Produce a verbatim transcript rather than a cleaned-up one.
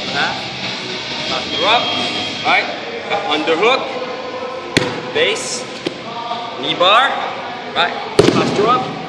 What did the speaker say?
Huh? Posture up. Right. Underhook. Base. Knee bar. Right. Posture up.